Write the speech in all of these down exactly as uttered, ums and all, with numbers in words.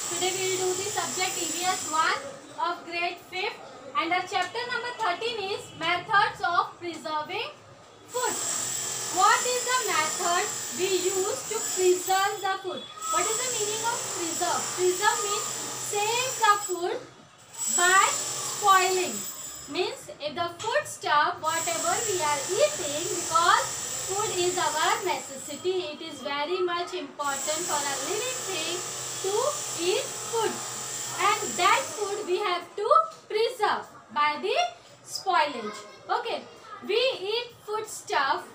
Today we will do the subject E V S one of grade fifth and our chapter number thirteen is methods of preserving food. What is the method we use to preserve the food? What is the meaning of preserve? Preserve means save the food by spoiling. Means if the food stuff whatever we are eating, because food is our necessity, it is very much important for a living thing to eat food, and that food we have to preserve by the spoilage. Okay, we eat food stuff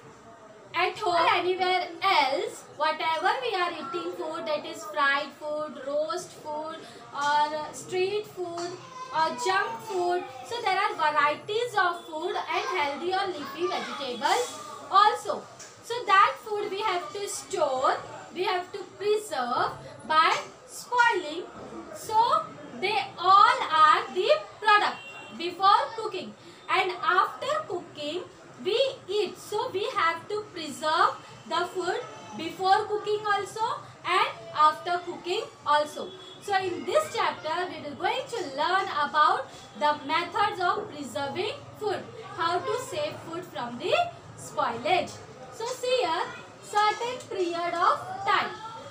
at home or anywhere else. Whatever we are eating food, that is fried food, roast food or street food or junk food. So there are varieties of food and healthy or leafy vegetables also. So that food we have to store, we have to preserve by spoiling. So they all are the product before cooking, and after cooking we eat. So we have to preserve the food before cooking also and after cooking also. So in this chapter we are going to learn about the methods of preserving food, how to save food from the spoilage. So see here, certain period of time.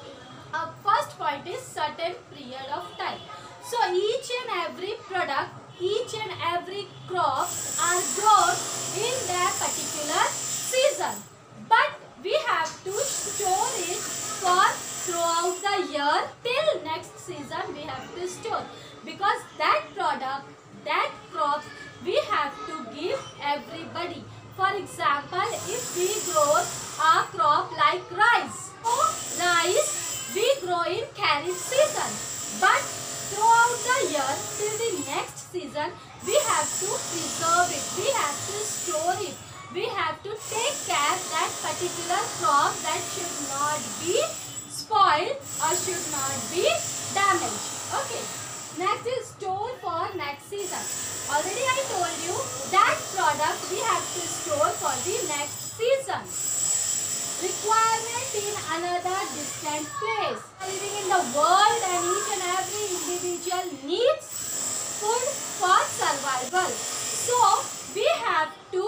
Our first point is certain period of time. So each and every product, each and every crops are grown in their particular season, but we have to store it for throughout the year till next season. We have to store, because that product, that crops we have to give everybody. For example, if we grow a crop like rice, so rice we grow in kharif season, but throughout the year till the next season we have to preserve it, we have to store it, we have to take care that particular crop that should not be spoiled or should not be damaged. Okay, next is store for next season. Already I told you that product we have to store for the next season. Requirement in another distant place. Living in the world and each and every individual needs food for survival. So we have to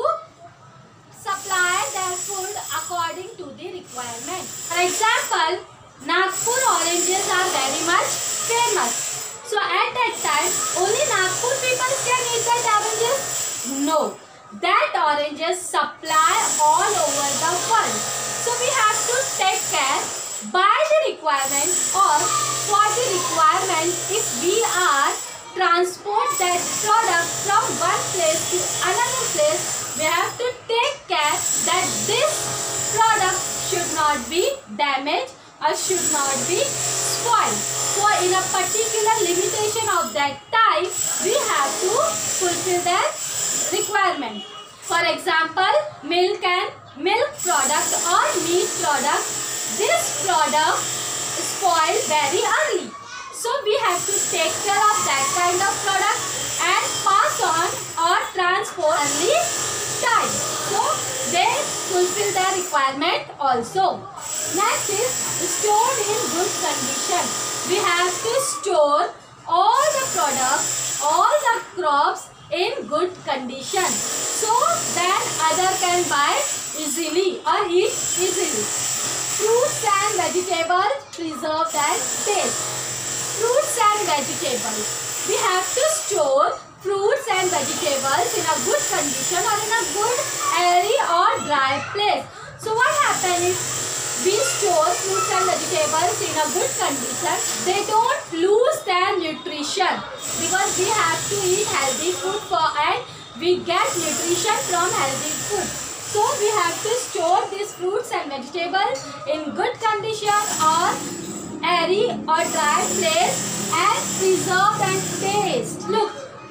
supply their food according to the requirement. For example, Nagpur oranges are very much famous. So at that time only Nagpur people can eat that oranges? No, that oranges supply all over the world. So we have to take care by the requirement, or for the requirement, if we are transport that product from one place to another place, we have to take care that this product should not be damaged or should not be spoiled. So in a particular limitation of that time, we have to fulfill that requirement. For example, milk and milk product or meat product, this product spoil very early. So we have to take care of that kind of product and pass on or transport early time. So they fulfill their requirement also. Next is stored in good condition. We have to store all the products, all the crops in good condition, so that other can buy easily or eat easily. Fruits and vegetables preserve their taste. Fruits and vegetables, we have to store fruits and vegetables in a good condition or in a good airy or dry place. So what happens is, we store fruits and vegetables in a good condition, they don't lose their nutrition, because we have to eat healthy food for and we get nutrition from healthy food. So we have to store these fruits and vegetables in good condition or airy or dry place and preserve and taste. Look,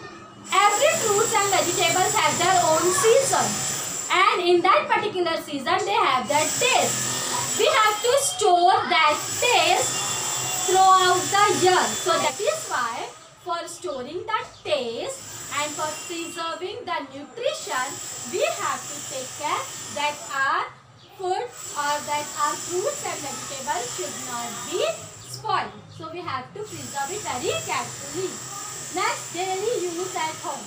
every fruits and vegetables have their own season, and in that particular season they have their taste. We have to store that taste throughout the year. So that is why for storing that taste and for preserving the nutrition, we have to take care that our food or that our fruits and vegetables should not be spoil. So we have to preserve it very carefully. Next, daily use at home.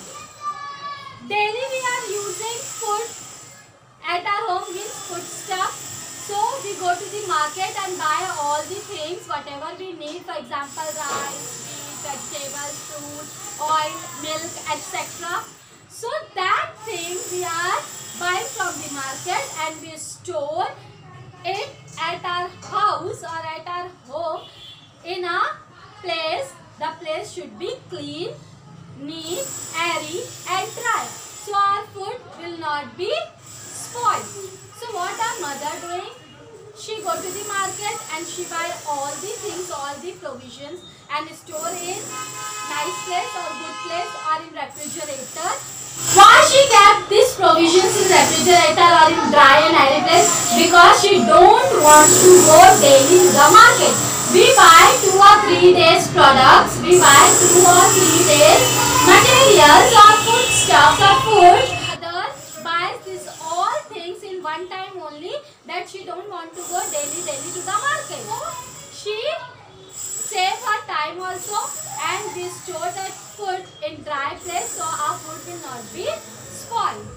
Daily we are using food at our home means food stuff. So we go to the market and buy all the things whatever we need. For example, rice, meat, vegetables, fruit, oil, milk, et cetera. So that thing we are buying from the market and we store it at our house or at our home in a place. The place should be clean, neat, airy and dry. So our food will not be spoiled. So what our mother doing? She go to the market and she buy all the things, all the provisions and store in nice place or good place or in refrigerator. Why she kept these provisions in refrigerator or in dry and airy place? Because she don't want to go daily to the market. We buy two or three days products, we buy two or three days materials or food stuffs or food. Mother buys this all things in one time only, that she don't want to go daily daily to the market. So she save her time also and we store that food in dry place so our food will not be spoiled.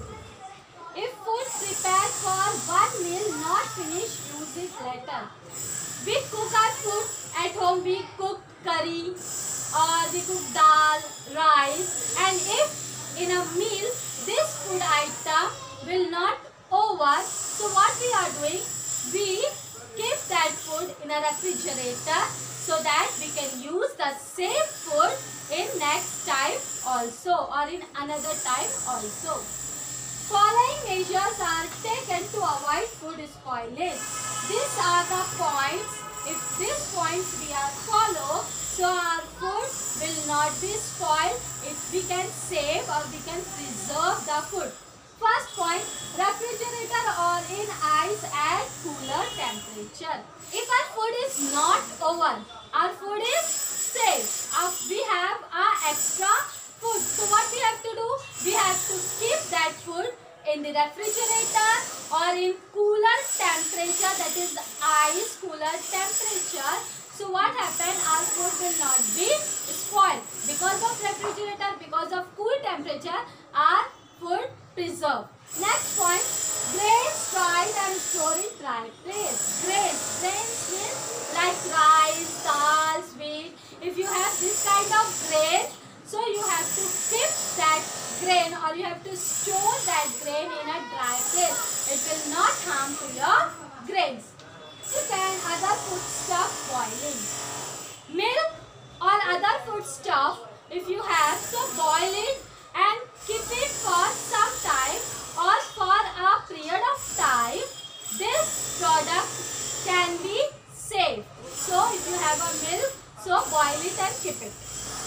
If food prepared for one meal not finished, use it later. We cook our food at home, we cook curry or we cook dal, rice, and if in a meal this food item will not over, so what we are doing, we keep that food in a refrigerator so that we can use the same food in next time also or in another time also. Following measures are taken to avoid food spoilage. These are the points. If these points we are follow, so our food will not be spoiled. If we can save or we can preserve the food. First point, refrigerator or in ice at cooler temperature. If our food is not over, our food is safe. Uh, we have our extra food. So what we have to do? We have to keep that food in the refrigerator or in cooler temperature, that is ice cooler temperature. So what happened? Our food will not be spoiled. Because of refrigerator, because of cool temperature, our food preserved. Next point, grains dried and stored in dry place. Grains, grains means like rice, dal, wheat. If you have this kind of grain, so you have to keep that grain or you have to store that grain in a dry place. It will not harm to your grains. Then other food stuff boiling. Milk or other food stuff, if you have, so boil it and keep it for some time or for a period of time. This product can be saved. So if you have a milk, so boil it and keep it.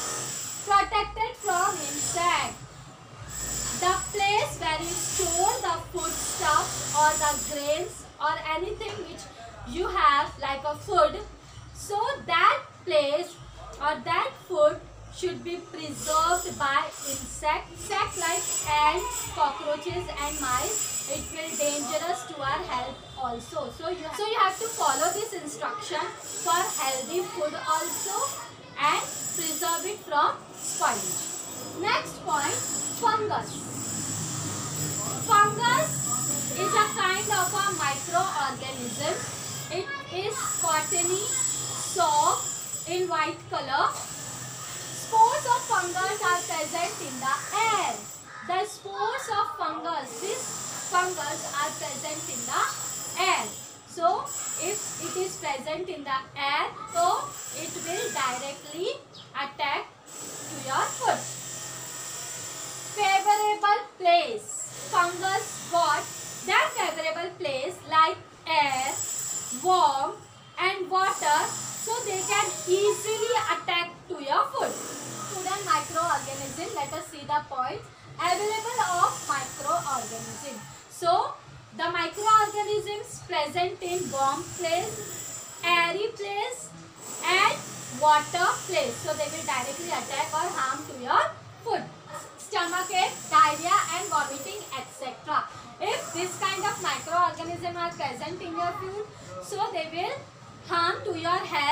Protected from insect. The place where you store the food stuff or the grains or anything which you have like a food, so that place or that food should be preserved by insects. Insects like ants, cockroaches and mice, it will dangerous to our health also. So you, so you have to follow this instruction for healthy food also and preserve it from spoilage. Next point, fungus. Fungus is a kind of a microorganism. It is cottony, soft, in white color. Spores of fungus are present in the air. The spores of fungus, this fungus are present in the air. So, if it is present in the air, so it will directly attack to your food. Favorable place. Fungus got their favorable place like air, warm and water, so they can easily attack to your food. Food and microorganism, let us see the points. Available of microorganism. So, the microorganisms present in warm place, airy place and water place. So, they will directly attack or harm to your food. Stomachache, diarrhea and vomiting, et cetera. If this kind of microorganism are present in your food, so they will harm to your health and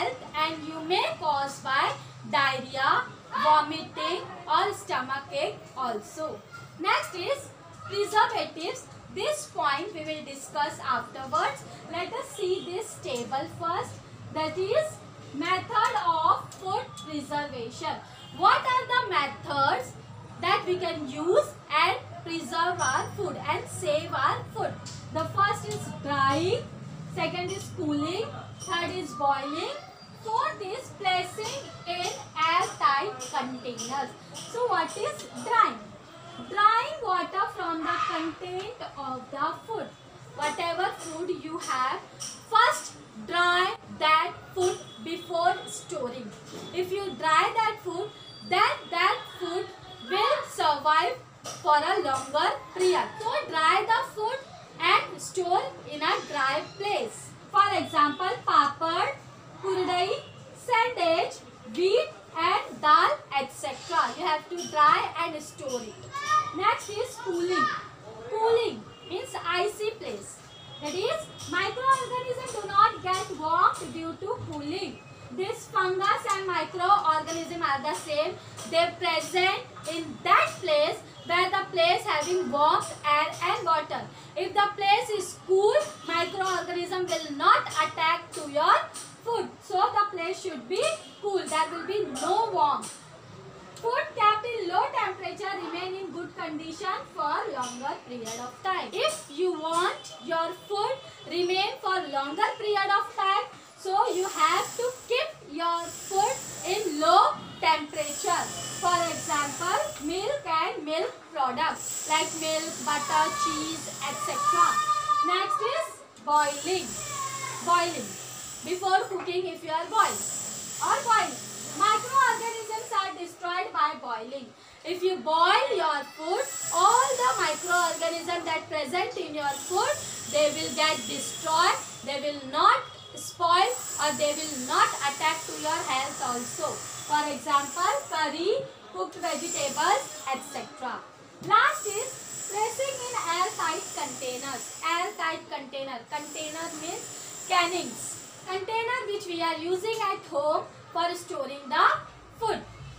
and you may cause by diarrhea, vomiting or stomach ache also. Next is preservatives. This point we will discuss afterwards. Let us see this table first. That is method of food preservation. What are the methods that we can use and preserve our food and save our food? The first is drying, second is cooling, third is boiling, fourth is placing in airtight containers. So what is drying? Drying water from the content of the food. Whatever food you have, first dry that food before storing. If you dry that food, then that food will survive for a longer period. So dry the food and store in a dry place. For example, papad, kurudai, sandwich, wheat and dal, et cetera. You have to dry and store it. Next is cooling. Cooling means icy place. That is, microorganisms do not get warmed due to cooling. This fungus and microorganism are the same. They present in that place where the place having warmth, air and water. If the place is cool, microorganism will not attack to your food. So the place should be cool. There will be no warmth. Food kept in low temperature remain in good condition for longer period of time. If you want your food remain for longer period of time, so you have to keep your food in low temperature. For example, milk and milk products like milk, butter, cheese, et cetera. Next is boiling. Boiling. Before cooking, if you are boiling or boiling. Microorganisms are destroyed by boiling. If you boil your food, all the microorganisms that present in your food, they will get destroyed. They will not spoil or they will not attack to your health also. For example, curry, cooked vegetables, et cetera. Last is placing in airtight containers. Airtight container. Container means cannings. Container which we are using at home for storing the food.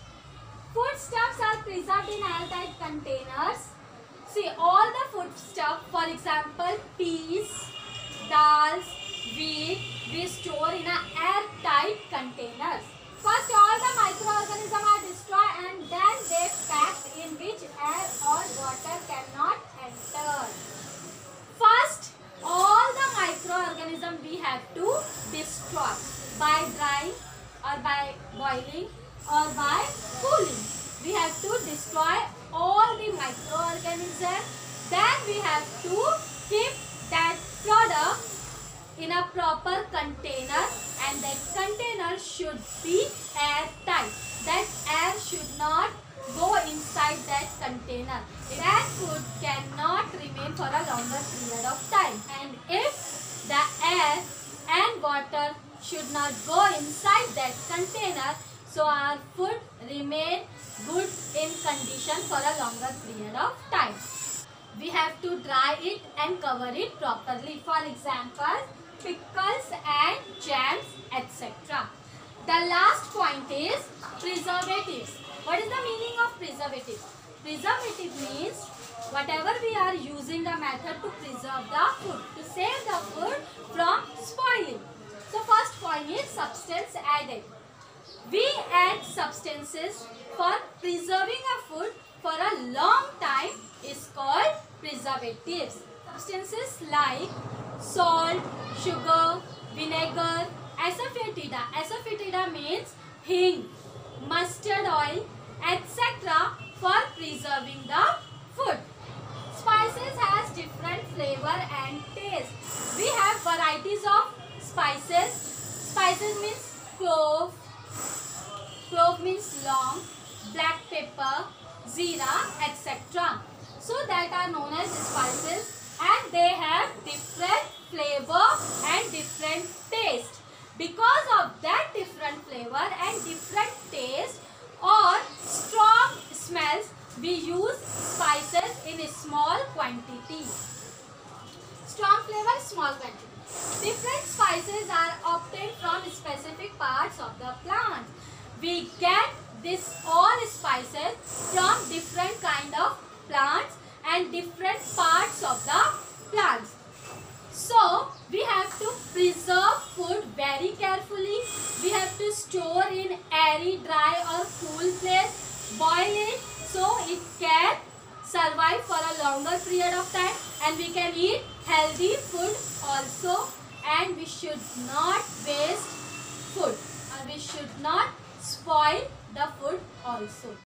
Foodstuffs are preserved in airtight containers. See, all the foodstuff, for example, peas, dals, wheat, we store in a airtight containers. First, all the microorganisms are destroyed and then they packed in which air or water cannot enter. First, all the microorganisms we have to destroy by drying or by boiling or by cooling. We have to destroy all the microorganisms. Then we have to keep that product in a proper container and that container should be airtight. That air should not go inside that container. That food cannot remain for a longer period of time. And if the air and water should not go inside that container, so our food remain good in condition for a longer period of time. We have to dry it and cover it properly. For example, pickles and jams, et cetera. The last point is preservatives. What is the meaning of preservative? Preservative means whatever we are using the method to preserve the food, to save the food from spoiling. So first point is substance added. We add substances for preserving a food for a long time is called preservatives. Substances like salt, sugar, vinegar, asafoetida. Asafoetida means hing, mustard oil, et cetera for preserving the food. Spices has different flavor and taste. We have varieties of spices. Spices means clove, clove means long, black pepper, zira, et cetera. So that are known as spices and they have different flavor and different taste. Because of that different flavor and different taste or strong smells, we use spices in a small quantity. Strong flavor, small quantity. Different spices are obtained from specific parts of the the plants. We get this all spices from different kind of plants and different parts of the plants. So we have to preserve food very carefully. We have to store in airy, dry or cool place. Boil it so it can survive for a longer period of time, and we can eat healthy food also. And we should not waste food, and we should not spoil the food also.